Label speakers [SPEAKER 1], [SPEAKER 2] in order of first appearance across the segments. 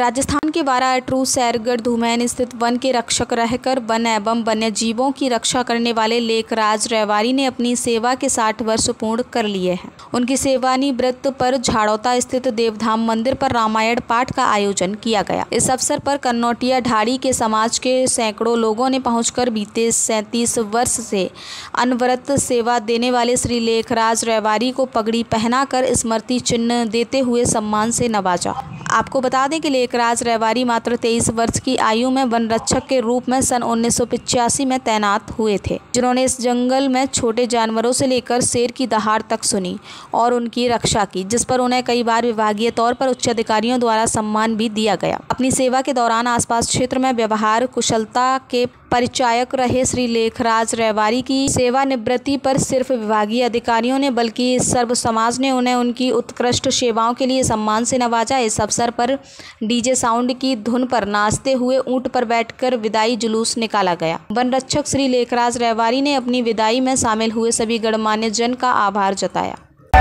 [SPEAKER 1] राजस्थान के बाराअटरू सैरगढ़ धूमैन स्थित वन के रक्षक रहकर वन एवं वन्य जीवों की रक्षा करने वाले लेखराज रैवारी ने अपनी सेवा के 60 वर्ष पूर्ण कर लिए हैं। उनकी सेवानिवृत्त पर झाड़ौता स्थित देवधाम मंदिर पर रामायण पाठ का आयोजन किया गया। इस अवसर पर कन्नौटिया ढाड़ी के समाज के सैकड़ों लोगों ने पहुंचकर बीते 37 वर्ष से अनवरत सेवा देने वाले श्री लेखराज रैवारी को पगड़ी पहनाकर स्मृति चिन्ह देते हुए सम्मान से नवाजा। आपको बता दें कि लेखराज रैवारी मात्र 23 वर्ष की आयु में वन रक्षक के रूप में सन 1985 में तैनात हुए थे, जिन्होंने इस जंगल में छोटे जानवरों से लेकर शेर की दहाड़ तक सुनी और उनकी रक्षा की, जिस पर उन्हें कई बार विभागीय तौर पर उच्च अधिकारियों द्वारा सम्मान भी दिया गया। अपनी सेवा के दौरान आसपास क्षेत्र में व्यवहार कुशलता के परिचायक रहे श्री लेखराज रैवारी की सेवानिवृत्ति पर सिर्फ विभागीय अधिकारियों ने बल्कि सर्व समाज ने उन्हें उनकी उत्कृष्ट सेवाओं के लिए सम्मान से नवाजा। इस अवसर पर डीजे साउंड की धुन पर नाचते हुए ऊंट पर बैठकर विदाई जुलूस निकाला गया। वन रक्षक श्री लेखराज रैवारी ने अपनी विदाई में शामिल हुए सभी गणमान्य जन का आभार जताया।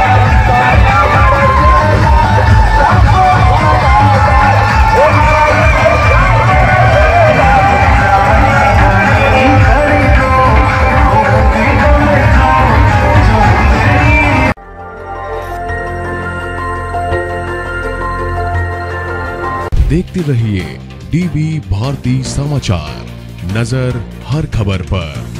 [SPEAKER 2] देखते रहिए डीवी भारती समाचार, नजर हर खबर पर।